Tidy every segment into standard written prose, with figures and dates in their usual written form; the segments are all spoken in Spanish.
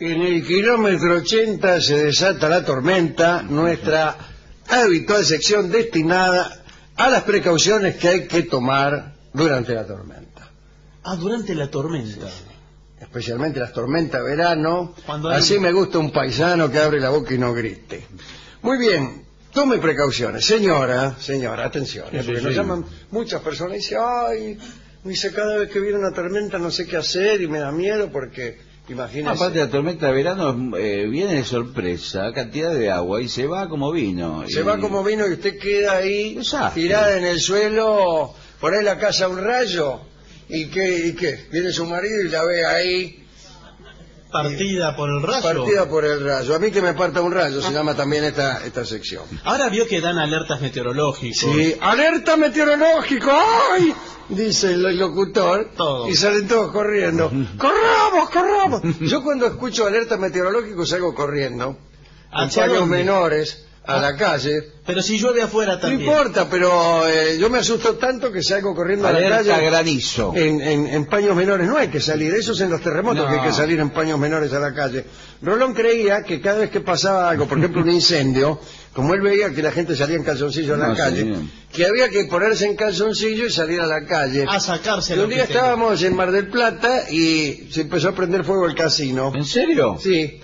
En el kilómetro 80 se desata la tormenta, nuestra habitual sección destinada a las precauciones que hay que tomar durante la tormenta. Ah, durante la tormenta. Especialmente las tormentas de verano. Hay... Así me gusta un paisano que abre la boca y no grite. Muy bien, tome precauciones. Señora, atención, porque nos llaman muchas personas y dicen, ay, dice, cada vez que viene una tormenta no sé qué hacer y me da miedo porque... Imagínese. Aparte la tormenta de verano viene de sorpresa, cantidad de agua y se va como vino. Se va como vino y usted queda ahí tirada en el suelo, por ahí la casa un rayo y qué, viene su marido y la ve ahí. Partida por el rayo. Partida por el rayo. A mí que me parta un rayo, se llama también esta sección. Ahora vio que dan alertas meteorológicas. Sí, alerta meteorológico, ¡ay! Dice el locutor, y salen todos corriendo. ¡Corramos! Yo cuando escucho alerta meteorológico salgo corriendo, en paños menores, a la calle. Pero si llueve afuera también. No importa, pero yo me asusto tanto que salgo corriendo alerta a la calle. Granizo. En paños menores no hay que salir, eso es en los terremotos que hay que salir en paños menores a la calle. Rolón creía que cada vez que pasaba algo, por ejemplo un incendio, como él veía que la gente salía en calzoncillo a la calle, que había que ponerse en calzoncillo y salir a la calle. A sacarse. Y un día estábamos en Mar del Plata y se empezó a prender fuego el casino. ¿En serio? Sí.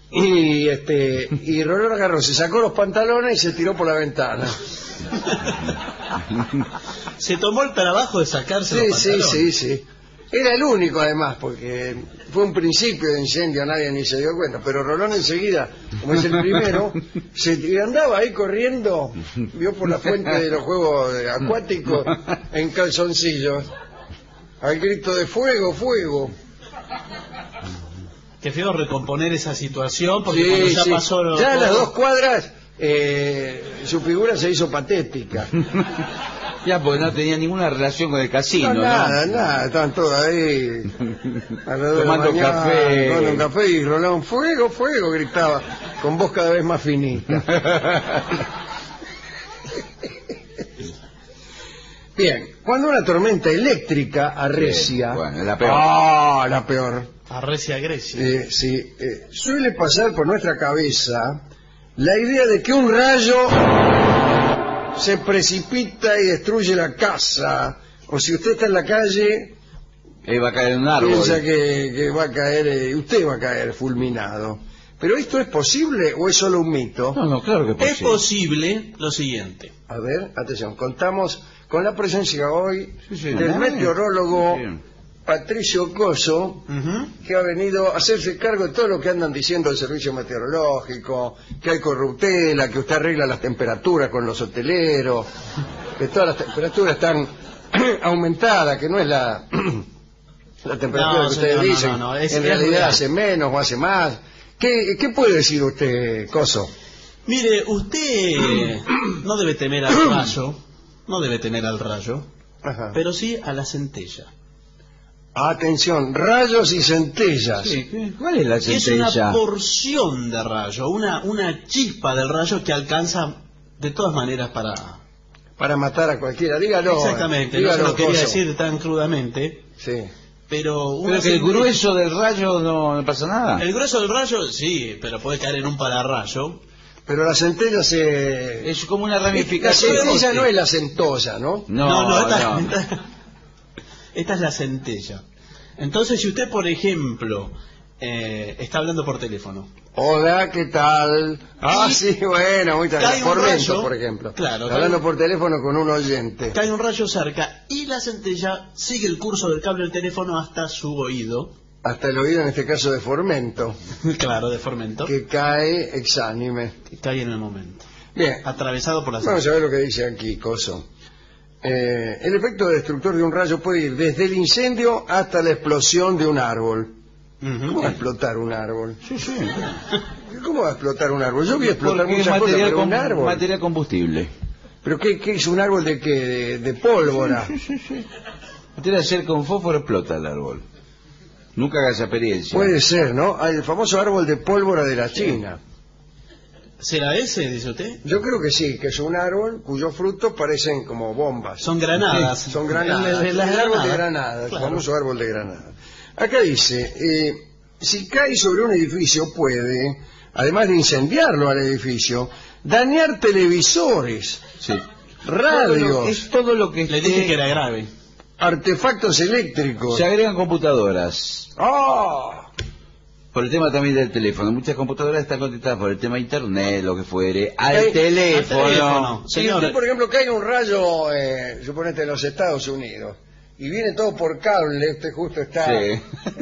Y Rolón agarró, se sacó los pantalones y se tiró por la ventana. Se tomó el trabajo de sacarse los pantalones. Sí. Era el único además, porque fue un principio de incendio, nadie ni se dio cuenta, pero Rolón enseguida, como es el primero, se andaba ahí corriendo, vio por la fuente de los juegos acuáticos en calzoncillos, al grito de fuego, fuego. Qué feo recomponer esa situación, porque cuando ya pasó... Ya a las 2 cuadras, su figura se hizo patética. Ya, porque no tenía ninguna relación con el casino, ¿no? Nada, estaban todos ahí tomando un café y Rolón, fuego, fuego, gritaba, con voz cada vez más finita. Bien, cuando una tormenta eléctrica arrecia... Bueno, la peor. La peor. Arrecia Grecia. Suele pasar por nuestra cabeza la idea de que un rayo se precipita y destruye la casa, o si usted está en la calle va a caer en un árbol, piensa que va a caer, usted va a caer fulminado. ¿Pero esto es posible o es solo un mito? No, claro que es posible. Es posible lo siguiente. A ver, atención, contamos con la presencia hoy del meteorólogo Patricio Coso, que ha venido a hacerse cargo de todo lo que andan diciendo del servicio meteorológico, que hay corruptela, que usted arregla las temperaturas con los hoteleros, que todas las temperaturas están aumentadas, que no es la temperatura que ustedes dicen, en realidad hace menos o hace más. ¿Qué puede decir usted, Coso? Mire, usted no debe temer al rayo, pero sí a la centella. Atención, rayos y centellas. Sí. ¿Cuál es la centella? Es una porción de rayo, una chispa del rayo que alcanza de todas maneras para matar a cualquiera. Dígalo. Exactamente, dígalo, no se lo quería decir tan crudamente. Sí. Pero que el grueso del rayo no pasa nada. El grueso del rayo sí, pero puede caer en un pararrayo. Pero la centella es como una ramificación. La centella no es la centolla, ¿no? No. Esta es la centella. Entonces, si usted, por ejemplo, está hablando por teléfono. Hola, ¿qué tal? Sí, bueno, muy tarde. Formento, por ejemplo. Claro. Hablando por teléfono con un oyente. Cae un rayo cerca y la centella sigue el curso del cable del teléfono hasta su oído. Hasta el oído, en este caso, de Formento. Claro, de Formento. Que cae exánime. Que cae en el momento. Bien. Atravesado por la centella. Vamos a ver lo que dice aquí, Coso. El efecto destructor de un rayo puede ir desde el incendio hasta la explosión de un árbol. ¿Cómo va a explotar un árbol? Sí. ¿Cómo va a explotar un árbol? Yo voy a explotar muchas cosas, pero un árbol... Material combustible. ¿Pero qué es un árbol de qué? ¿De pólvora? Sí. Usted hacer con fósforo explota el árbol. Nunca haga esa experiencia. Puede ser, ¿no? El famoso árbol de pólvora de la China. ¿Será ese, dice usted? Yo creo que sí, que es un árbol cuyos frutos parecen como bombas. Son granadas. Sí, son granadas. El árbol de Granada, claro. El famoso árbol de Granada. Acá dice, si cae sobre un edificio puede, además de incendiarlo al edificio, dañar televisores, Sí. radios, Es todo lo que Le dije que era grave. artefactos eléctricos. se agregan computadoras. ¡Ah! Por el tema también del teléfono. Muchas computadoras están conectadas por el tema internet, lo que fuere, al Hay- teléfono. al teléfono. Si Señor. usted, por ejemplo, cae un rayo, suponete en los Estados Unidos, y viene todo por cable, usted justo está Sí.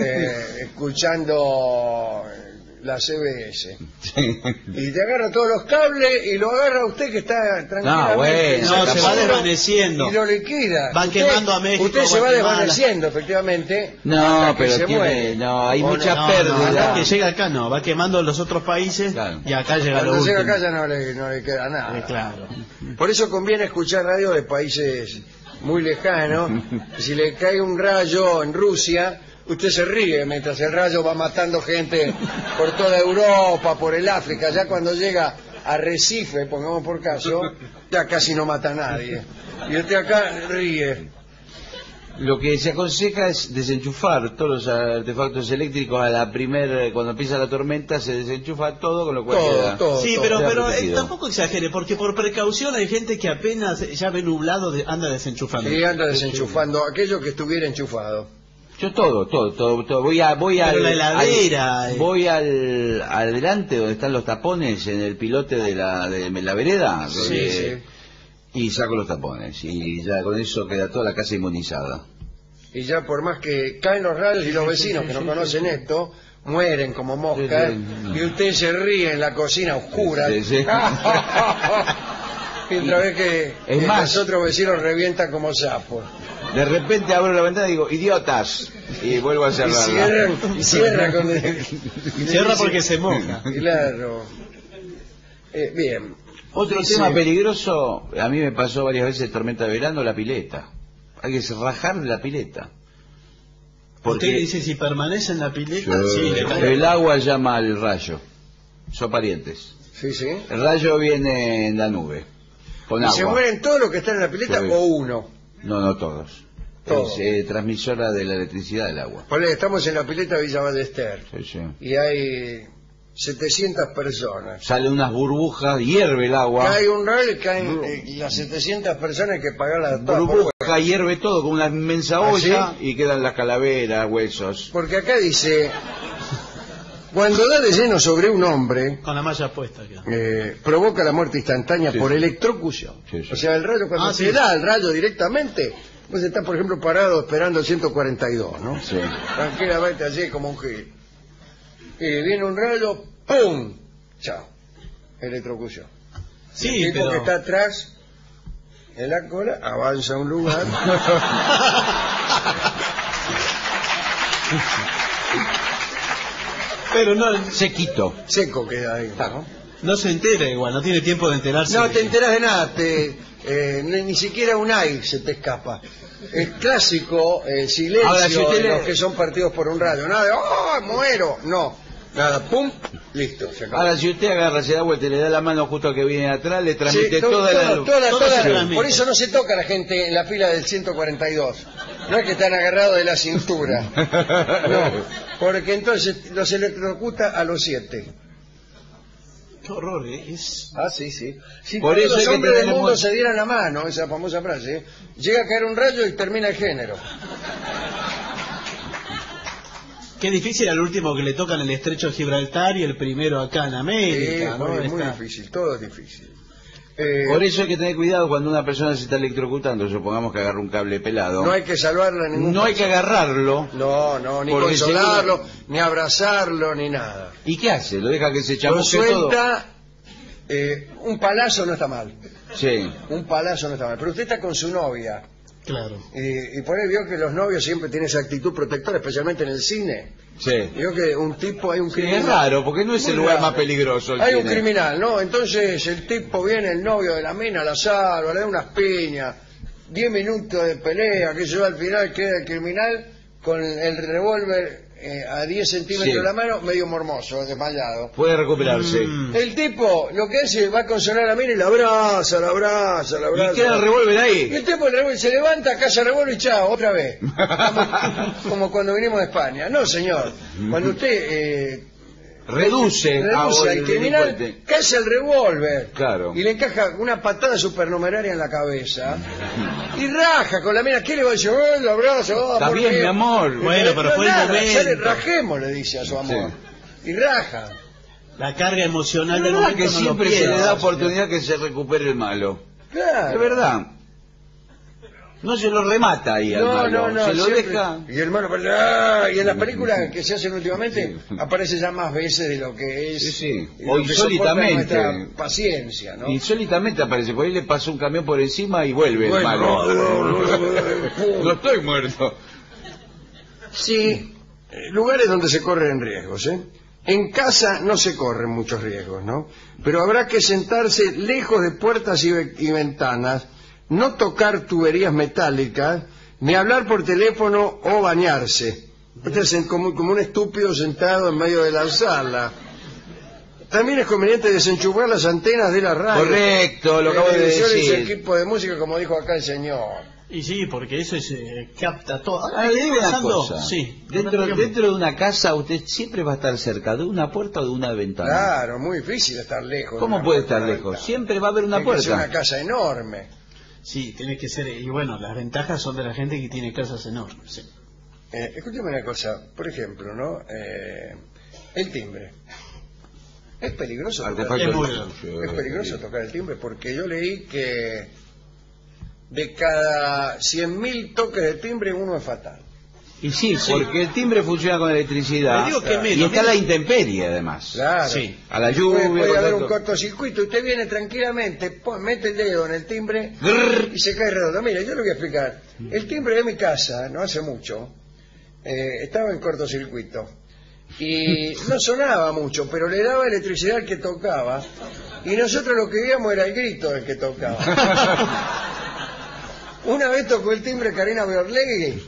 escuchando la CBS, Sí. y te agarra todos los cables y lo agarra usted que está tranquilamente. bueno, No, se va tampoco. desvaneciendo. Y lo liquida. Va quemando a México, Usted se va Guatemala. desvaneciendo, efectivamente. No, hasta que pero se tiene, muere. no, hay O mucha No, pérdida. hasta que llega acá no, va quemando los otros países Claro. y acá llega lo Cuando llega último. acá ya no le queda nada. Claro. Por eso conviene escuchar radio de países muy lejanos. Si le cae un rayo en Rusia, usted se ríe mientras el rayo va matando gente por toda Europa, por el África. Ya cuando llega a Recife, pongamos por caso, ya casi no mata a nadie. Y usted acá ríe. Lo que se aconseja es desenchufar todos los artefactos eléctricos a la cuando empieza la tormenta, se desenchufa todo, con lo cual queda. Sí, todo. pero Queda pero protegido. tampoco exagere, porque por precaución hay gente que apenas ya ve nublado anda desenchufando. Sí, anda desenchufando aquello que estuviera enchufado. Yo todo. Voy Pero al, la heladera, voy al adelante donde están los tapones en el pilote de la vereda. Sí, donde- sí. Y saco los tapones y ya con eso queda toda la casa inmunizada. Y ya por más que caen los rayos y los vecinos que no conocen esto, mueren como moscas, Sí, sí. y usted se ríe en la cocina oscura. Sí, sí. Mientras ve que Es más- los otros vecinos revientan como sapos. De repente abro la ventana y digo, idiotas, y vuelvo a Y cerrarla. cierra con Cierra porque se moja. Claro. Bien. Otro Dice- tema peligroso, a mí me pasó varias veces tormenta de verano, la pileta. Hay que rajar la pileta. Usted dice si permanece en la pileta, Yo- sí, le cae. el agua llama al rayo. Son parientes. Sí, sí. El rayo viene en la nube. Con ¿Y agua. se mueren todos los que están en la pileta Sí. o uno? No todos. Todos. Es transmisora de la electricidad del agua. Ponle, estamos en la pileta Villa Ballester Sí, sí. y hay 700 personas. Salen unas burbujas, hierve el agua. Cae un rayo y caen las 700 personas que pagarlas todas por Burbuja, fuera. hierve todo con una inmensa ¿Ah, olla sí? y quedan las calaveras, huesos. Porque acá dice, cuando da de lleno sobre un hombre, Con la malla puesta acá. provoca la muerte instantánea Sí, por sí. electrocución. Sí, sí. O sea, el rayo cuando Ah, se sí. da el rayo directamente, pues está, por ejemplo, parado esperando el 142, ¿no? Sí. Tranquilamente allí como un gil. Y viene un rayo, ¡pum! Chao. Electrocución. Sí, El tipo pero que está atrás en la cola avanza a un lugar. pero no Sequito. Seco queda ahí, ¿no? no se entera igual, no tiene tiempo de enterarse. No de te que- enteras de nada, ni siquiera un ay se te escapa. Es clásico el silencio Ahora, si usted de le- los que son partidos por un radio. Nada de, ¡oh, muero! No, nada, pum, listo, se acabó. Ahora, si usted agarra, se da vuelta y le da la mano justo al que viene atrás, le Sí, transmite todo- toda la todo- luz. toda- todo toda- se transmite. por eso no se toca a la gente en la fila del 142. No es que están agarrados de la cintura. No, porque entonces los electrocuta a los 7. Qué horror, es... Ah, sí, sí. Si Por todos eso hay los que hombres del tener mundo muy- se dieran la mano, esa famosa frase, ¿eh? Llega a caer un rayo y termina el género. Qué difícil al último que le tocan el estrecho de Gibraltar y el primero acá en Sí, América, ¿no? muy Está- difícil, todo es difícil. Por eso hay que tener cuidado cuando una persona se está electrocutando, supongamos que agarra un cable pelado. No hay que salvarla en ningún No hay caso. que agarrarlo. No, ni Porque consolarlo, ni abrazarlo, ni nada. ¿Y qué hace? ¿Lo deja que se Lo chamusque todo? suelta, un palazo no está mal. Sí. Un palazo no está mal. Pero usted está con su novia. Claro. Y por ahí vio que los novios siempre tienen esa actitud protectora, especialmente en el cine. Sí. Vio que un tipo, hay un Sí, criminal. es raro, porque no es Muy el lugar raro. más peligroso. el Hay un cine. criminal, ¿no? Entonces el tipo viene, el novio de la mina, la salva, le da unas piñas, 10 minutos de pelea, que se va al final, queda el criminal con el revólver a 10 centímetros de la mano, medio mormoso, desmayado. Puede recuperarse. El tipo lo que hace va a consolar a la mina y la abraza, la abraza, la abraza. Y queda el revólver Y ahí. el tipo el revólver se levanta, caza el revólver y chao, otra vez. Como cuando vinimos de España. No, señor. Cuando usted Reduce al criminal, delincuente. caza el revólver. Claro. Y le encaja una patada supernumeraria en la cabeza. Y raja con la mina. ¿Qué le va a decir? La abraza, Está ¿por bien, qué? mi amor. Bueno, pero fue el nada, momento. ya le rajemos, le dice a su amor. Y raja. La carga emocional Es del verdad momento que no lo siempre se pierde. le da oportunidad que se recupere el malo. Claro. Es verdad. No se lo remata ahí al malo. Se lo siempre. deja. Y el malo, y en las películas que se hacen últimamente, aparece ya más veces de lo que es. Sí, sí. y lo O que soporta insólitamente. nuestra paciencia, ¿no? Insólitamente aparece. Por ahí le pasó un camión por encima y vuelve el malo. No estoy muerto. Sí, lugares donde se corren riesgos, ¿eh? En casa no se corren muchos riesgos, ¿no? Pero habrá que sentarse lejos de puertas y ventanas, no tocar tuberías metálicas, ni hablar por teléfono o bañarse. Usted es como un estúpido sentado en medio de la sala. También es conveniente desenchufar las antenas de la radio. Correcto, lo acabo de televisores y decir. equipo de música, como dijo acá el señor. Y sí, porque eso capta todo. Ah, le digo una Pensando, cosa. sí. Dentro de una casa usted siempre va a estar cerca de una puerta o de una ventana. Claro, muy difícil estar lejos. de ¿Cómo una puede puerta estar de lejos? ventana. Siempre va a haber una Tiene que ser puerta. una casa enorme. Sí, tiene que ser. Y bueno, las ventajas son de la gente que tiene casas enormes. Sí. Escúcheme una cosa, por ejemplo, ¿no? El timbre. Es peligroso tocar Es muy es peligroso tocar el timbre porque yo leí que de cada 100.000 toques de timbre uno es fatal. Y sí, porque el timbre funciona con electricidad. Le digo que menos, y está menos. la intemperie, además. Claro. Sí. A la lluvia. Puede haber un contacto. cortocircuito. Usted viene tranquilamente, mete el dedo en el timbre Grrr. y se cae redondo. Mire, yo le voy a explicar. El timbre de mi casa, no hace mucho, estaba en cortocircuito. Y no sonaba mucho, pero le daba electricidad al que tocaba. Y nosotros lo que veíamos era el grito del que tocaba. Una vez tocó el timbre Karina Beorlegui.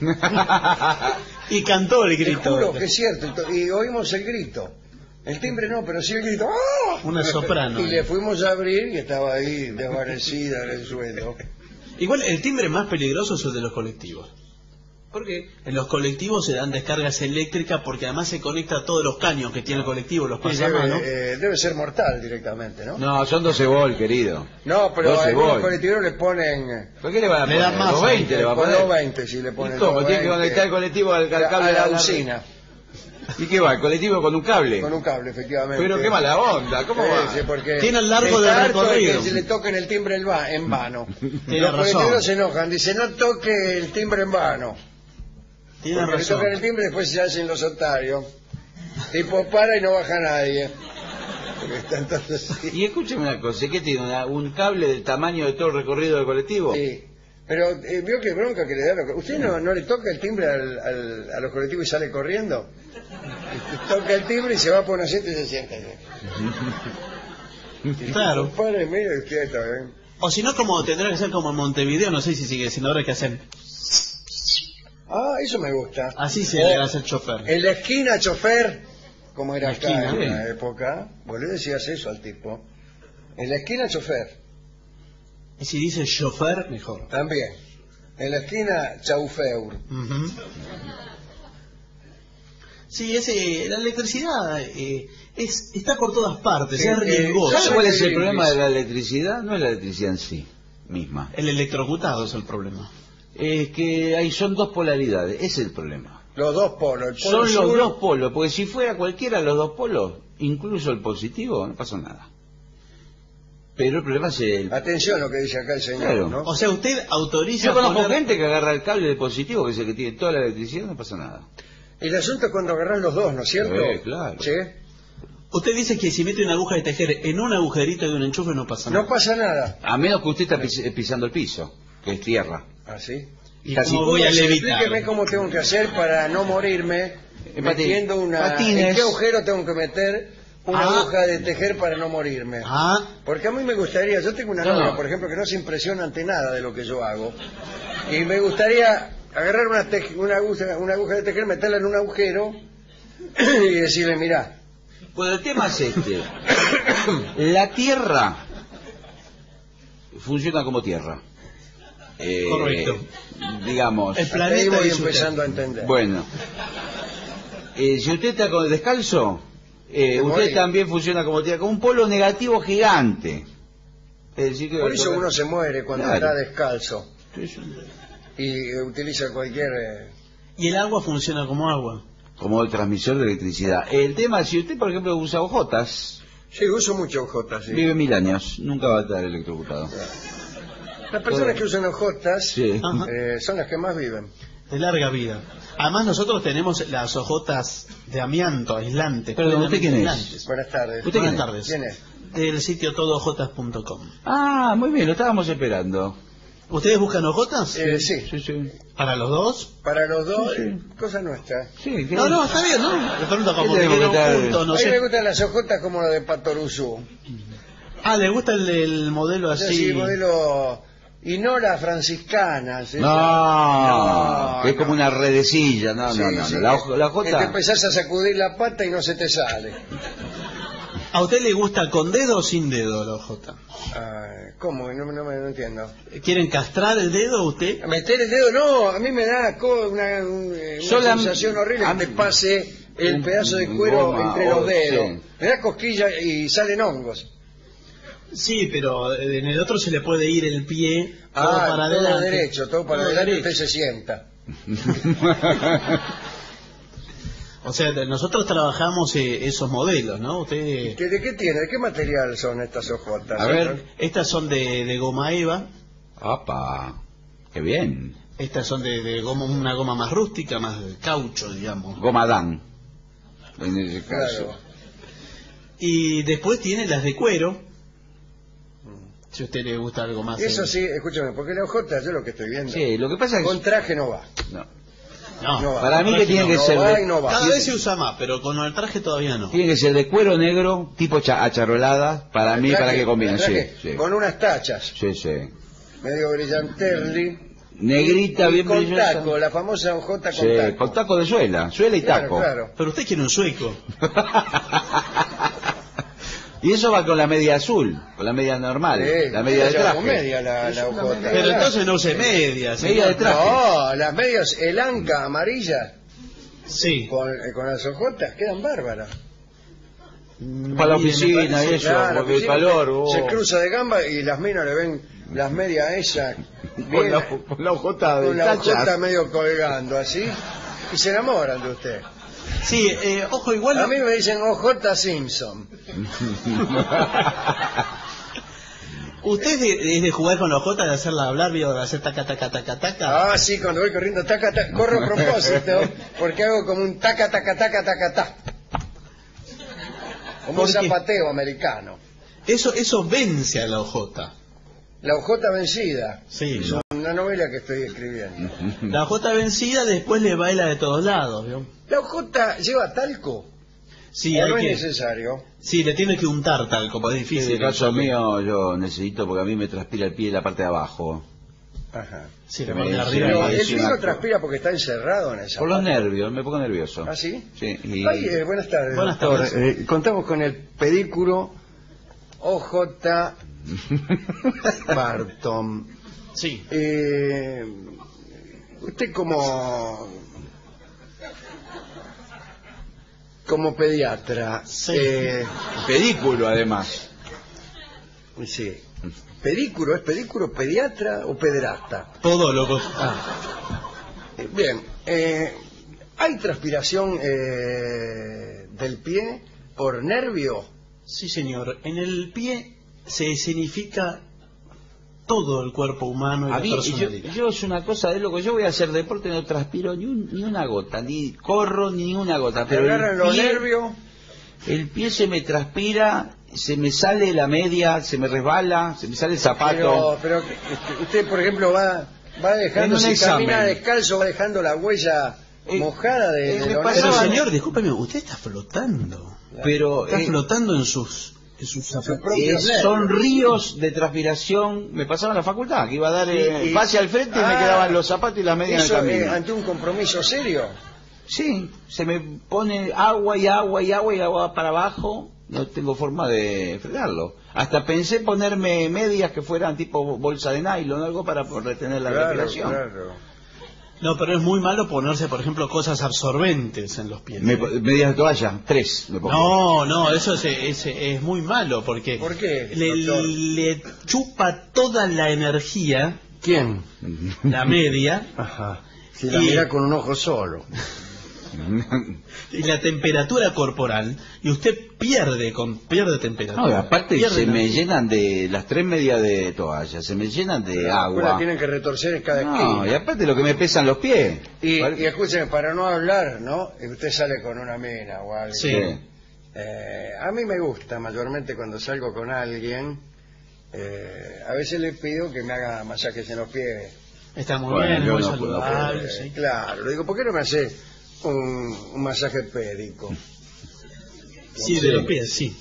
Y cantó el Te grito. juro que es cierto. Y oímos el grito. El timbre no, pero sí el grito. ¡Ah! Una soprano. Y le fuimos a abrir y estaba ahí desvanecida en el suelo. Igual el timbre más peligroso es el de los colectivos. ¿Por qué? En los colectivos se dan descargas eléctricas porque además se conecta a todos los caños que tiene el colectivo, los pasamanos. Debe ser mortal directamente, ¿no? No, son 12 volt, querido. No, pero 12 algunos volt. colectiveros le ponen... ¿Por qué le van a Le poner? dan más, 220 le va a Con poner. 220 si le ponen. ¿Y cómo? Tiene que 220. conectar el colectivo al cable a la red. usina. ¿Y qué va? ¿El colectivo con un cable? Con un cable, efectivamente. Pero qué mala onda, ¿cómo va? Sí, porque Tiene el largo está de harto recorrido. que se le toquen el timbre en vano. Tiene Los razón. colectiveros se enojan, dicen no toque el timbre en vano. Tiene Porque le razón. tocan el timbre y después se hacen los otarios. Tipo para y no baja nadie. Porque están todos así. Y escúcheme una cosa, ¿qué tiene? ¿Un cable del tamaño de todo el recorrido del colectivo? Sí. Pero vio que bronca que le da. ¿Usted no le toca el timbre a los colectivos y sale corriendo? Toca el timbre y se va por un asiento y se sienta. Claro. Padre, mire usted está bien. O si no, como tendrá que ser como en Montevideo, no sé si sigue siendo ahora que hacen. Ah, eso me gusta. Así se le hace el chofer. En la esquina, chofer, como era La acá esquina, en sí. una época, vos le decías eso al tipo. En la esquina, chofer, Y si dice chofer, mejor. también. En la esquina, chaufeur. Ujú. Sí, la electricidad está por todas partes, Sí, es riesgosa. ¿Sabe cuál es el problema de la electricidad? No es la electricidad en sí misma. El electrocutado es el problema. Es que ahí son dos polaridades, ese es el problema. Los dos polos. El polo Son los sur, dos polos, porque si fuera cualquiera de los dos polos, incluso el positivo, no pasa nada. Pero el problema es el... Atención lo que dice acá el señor, Claro. ¿no? O sea, usted autoriza Yo conozco poner- gente que agarra el cable de positivo, que es el que tiene toda la electricidad, no pasa nada. El asunto es cuando agarran los dos, ¿no es cierto? Claro. ¿Sí? Usted dice que si mete una aguja de tejer en un agujerito de un enchufe no pasa nada. No pasa nada. A menos que usted esté pisando el piso, que es tierra. ¿Ah, sí? ¿Y Casi cómo voy a levitar? Explíqueme cómo tengo que hacer para no morirme metiendo una... patines. ¿En qué agujero tengo que meter una Ah. aguja de tejer para no morirme? Ah, Porque a mí me gustaría, yo tengo una No, novia, no. por ejemplo, que no se impresiona ante nada de lo que yo hago. Y me gustaría agarrar una aguja de tejer, meterla en un agujero y decirle, mirá. Bueno, el tema es este. La Tierra funciona como Tierra. Correcto. Digamos. El planeta Ahí voy es empezando a entender. Bueno. Si usted está con el descalzo, usted también funciona como Tierra, como un polo negativo gigante. Es decir, que Por eso uno se muere cuando Claro. está descalzo y utiliza cualquier... Y el agua funciona como agua. como el transmisor de electricidad. El tema es, si usted, por ejemplo, usa hojotas, Sí, uso mucho hojotas, sí. vive 1000 años, nunca va a estar electrocutado. Las personas que usan hojotas Sí. Ajá. son las que más viven. De larga vida. Además nosotros tenemos las hojotas de amianto, aislantes. Perdón, ¿usted quién es? plenamente aislantes. Buenas tardes. ¿Usted Buenas quién es? tardes. ¿Quién es? Del sitio todohojotas.com. Ah, muy bien, lo estábamos esperando. ¿Ustedes buscan hojotas? Sí. Sí, sí. ¿Para los dos? Para los dos, Sí. cosa nuestra. Sí, ¿qué? No, está bien, ¿no? Le pregunto como ¿Qué que tenemos que quieren estar? juntos, no a mí me sé. gustan las hojotas como las de Patoruzú. Ah, ¿le gusta el modelo Es así? decir, modelo... Y no las franciscanas. No, No, que es no. como una redecilla, no, Sí, no, no, sí, no. La que te hojota, empezás a sacudir la pata y no se te sale. ¿A usted le gusta con dedo o sin dedo la hojota? ¿Cómo? No entiendo. ¿Quieren castrar el dedo usted? Meter el dedo, no, a mí me da una Sola- sensación horrible a que te mí- pase el un- pedazo de cuero goma, entre los dedos. sí. Me da cosquilla y salen hongos. Sí, pero en el otro se le puede ir el pie todo para todo adelante. derecho, todo para Todo adelante, derecho. usted se sienta. O sea, nosotros trabajamos esos modelos, ¿no? Usted... ¿De qué tiene? ¿De qué material son estas hojotas? A ver. Estas son de goma eva, Opa, qué bien. estas son de goma, una goma más rústica, más de caucho, digamos. Goma Dan, en ese caso. Claro. Y después tiene las de cuero, si a usted le gusta algo más. Eso sí, escúchame, porque la hojota, yo lo que estoy viendo, Sí, lo que pasa es con que... traje no va. No. No, No va. Para mí que tiene que No ser va de- y no va. cada vez se usa más, pero con el traje todavía no. Tiene que ser de cuero negro, tipo acharolada, para mí, Traje- para que combine, sí, traje sí. Con unas tachas, Sí, sí. medio brillanterli. Negrita, y bien con brillosa. taco, la famosa hojota con Sí, taco. con taco de suela y Claro, taco. claro. Pero usted quiere un sueco. Y eso va con la media azul, con la media normal, Sí, la media de lleva traje. con media la hojota. Pero entonces no use medias. Media de traje. No, las medias elanca amarillas Sí. con las hojotas quedan bárbaras. Para la Mire, me oficina y parece- eso, Claro, porque el sí, calor... Se oh. cruza de gamba y las minas le ven las medias esas Con bien, con la hojota de con la tachas. hojota medio colgando así y se enamoran de usted. Sí, ojo, igual... A mí me dicen ojota Simpson. ¿Usted es de jugar con la hojota, de hacerla hablar, de hacer taca, taca, taca, taca? Ah, sí, cuando voy corriendo taca, taca, corro a propósito porque hago como un taca, taca, taca, taca, taca. Como un ¿Por qué? zapateo americano. Eso vence a la hojota. La hojota vencida. Sí. Es una novela que estoy escribiendo. La hojota vencida después le baila de todos lados, ¿vio? ¿La hojota lleva talco? Sí, ¿O hay no es que... necesario? Sí, le tiene que untar talco, porque es En difícil. el caso mío yo necesito, porque a mí me transpira el pie en la parte de abajo. Ajá. Sí, Que la me parte de dice- arriba. Pero es el una vino co- transpira porque está encerrado en esa Por los parte. nervios, me pongo nervioso. ¿Ah, sí? Sí. Y... Ay, buenas tardes. Buenas doctor. tardes. Contamos con el pedículo OJ Barton. Sí. Usted como pediatra, Sí. Pedículo, además. sí. ¿Pedículo? ¿Es pedículo pediatra o pederasta? Todo loco. Bien, ¿hay transpiración del pie por nervio? Sí, señor. En el pie se escenifica todo el cuerpo humano y A la mí, personalidad. yo es una cosa de loco. Yo voy a hacer deporte, no transpiro ni una gota, ni corro ni una gota. ¿Te Pero agarran el los pie, nervios? el pie se me transpira, se me sale la media, se me resbala, se me sale el zapato. Pero usted, por ejemplo, va dejando, En un si examen. camina descalzo, va dejando la huella mojada de me los pasaba- Pero nervios. señor, discúlpeme, usted está flotando. Pero Está flotando en sus Son ríos de transpiración. Me pasaba en la facultad, que iba a dar pase al frente y me quedaban los zapatos y las medias en el camino. ¿Ante un compromiso serio? Sí, se me pone agua y agua y agua y agua para abajo. No tengo forma de frenarlo. Hasta pensé ponerme medias que fueran tipo bolsa de nylon o algo para retener la respiración. Claro. No, pero es muy malo ponerse, por ejemplo, cosas absorbentes en los pies. Medias de toalla, 3 me pongo. No, eso es muy malo porque ¿Por qué, le chupa toda la energía. ¿Quién? La media. Ajá. Si la mira con un ojo solo. Y la temperatura corporal, y usted pierde temperatura. No, aparte me llenan de las 3 medias de toalla, se me llenan de agua. La tienen que retorcer en cada esquina. No, y aparte lo que me pesan los pies. Y escúcheme, para no hablar, ¿no? Usted sale con una mina o algo. Sí. A mí me gusta mayormente cuando salgo con alguien, a veces le pido que me haga masajes en los pies. Está muy bien, muy saludable. Sí. Claro, le digo, ¿por qué no me hace un masaje pédico? Sí, de los pies, sí.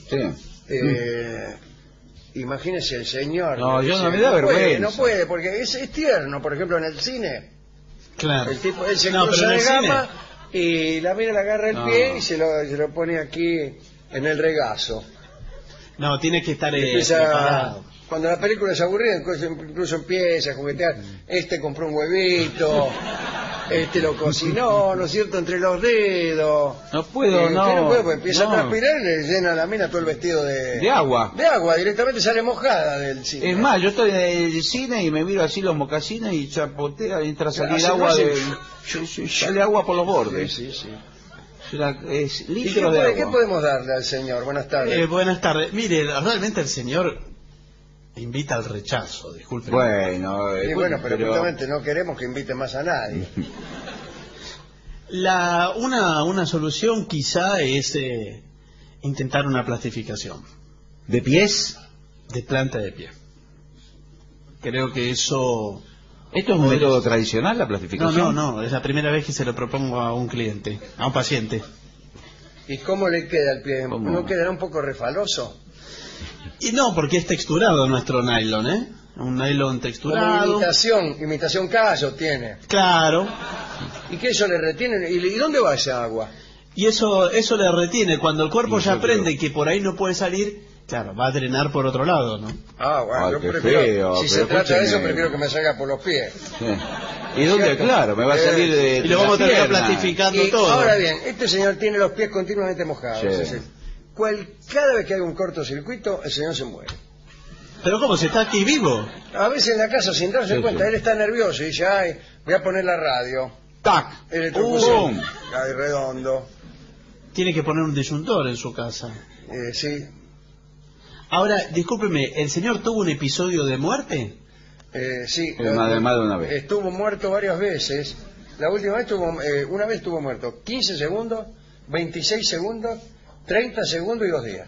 Imagínese el señor. No, yo no me da vergüenza. No puede, porque es tierno. Por ejemplo, en el cine. Claro. El tipo, él se cruza de gama y la mina le agarra el pie y se lo pone aquí en el regazo. No, tiene que estar preparado. Cuando la película es aburrida, incluso empieza a juguetear. Compró un huevito. Lo cocinó, ¿no es cierto?, entre los dedos. No puedo, no puede, pues empieza a transpirar y le llena a la mina todo el vestido de agua. De agua, directamente sale mojada del cine. Es más, yo estoy en el cine y me miro así los mocasines y chapotea, entra a salir agua sale agua por los bordes. Sí. Litros de agua. ¿Qué podemos darle al señor? Buenas tardes. Buenas tardes. Mire, realmente el señor invita al rechazo, disculpe. Bueno, pero justamente no queremos que invite más a nadie. Una solución quizá es intentar una plastificación. ¿De pies? De planta de pie. Creo que eso... ¿Esto es un método tradicional, la plastificación? No, es la primera vez que se lo propongo a un cliente, a un paciente. ¿Y cómo le queda el pie? ¿No quedará un poco refaloso? Y no, porque es texturado nuestro nylon, ¿eh? Un nylon texturado. Como imitación callo tiene. Claro. ¿Y qué eso le retiene? ¿Y dónde va esa agua? Y eso le retiene. Cuando el cuerpo ya aprende que por ahí no puede salir, claro, va a drenar por otro lado, ¿no? Bueno, yo prefiero, si se trata de eso, prefiero que me salga por los pies. Sí. ¿Y dónde? Claro, me va a salir de y lo vamos a terminar plastificando todo. Ahora bien, este señor tiene los pies continuamente mojados. Sí. Es decir, cada vez que hay un cortocircuito, el señor se muere. ¿Pero cómo? ¿Se está aquí vivo? A veces en la casa, sin darse cuenta, él está nervioso y dice, voy a poner la radio. ¡Tac! ¡Pum! Ahí redondo. Tiene que poner un disyuntor en su casa. Sí. Ahora, discúlpeme, ¿el señor tuvo un episodio de muerte? Sí. Más de una vez. Estuvo muerto varias veces. La última vez una vez estuvo muerto 15 segundos, 26 segundos, 30 segundos y 2 días.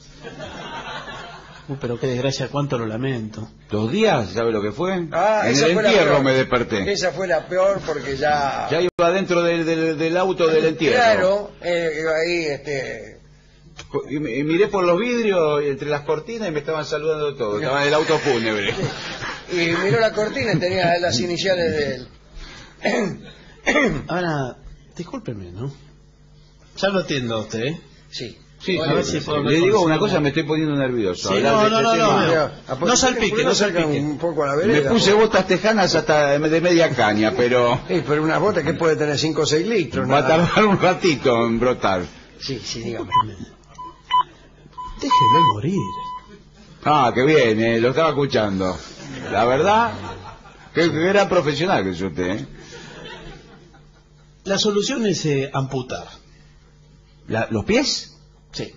Pero qué desgracia, cuánto lo lamento. 2 días, ¿sabe lo que fue? En esa el fue entierro me desperté. Esa fue la peor porque ya iba dentro del auto del entierro. Claro, ahí Y miré por los vidrios entre las cortinas y me estaban saludando todos. Estaba en el auto fúnebre. Y miró la cortina y tenía las iniciales de él. Ahora, discúlpeme, ¿no? Ya lo atiendo a usted, ¿eh? Sí. A ver si puedo le digo una cosa, me estoy poniendo nervioso. Sí, no salpique, no salpique. Un poco a la vereda, me puse botas tejanas hasta de media caña, pero... pero una bota que puede tener 5 o 6 litros. Va a tardar un ratito en brotar. Sí, dígame. Déjeme morir. Qué bien, lo estaba escuchando. La verdad, qué gran profesional que es usted, ¿eh? La solución es amputar. ¿Los pies? Sí.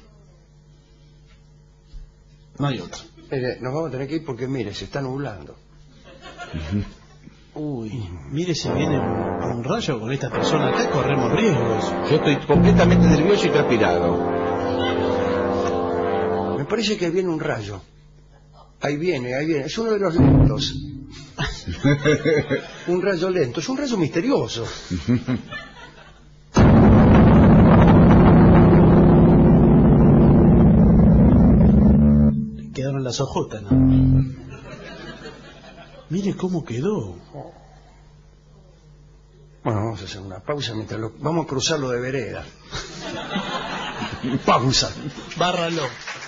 No hay otra. Nos vamos a tener que ir porque, mire, se está nublando. Uy, mire, si viene un rayo con esta persona acá, corremos riesgos. Yo estoy completamente nervioso y transpirado. Me parece que viene un rayo. Ahí viene. Es uno de los lentos. Un rayo lento. Es un rayo misterioso. las ojotas, ¿no? Mire cómo quedó. Bueno, vamos a hacer una pausa mientras vamos a cruzarlo de vereda. Pausa. Bárralo.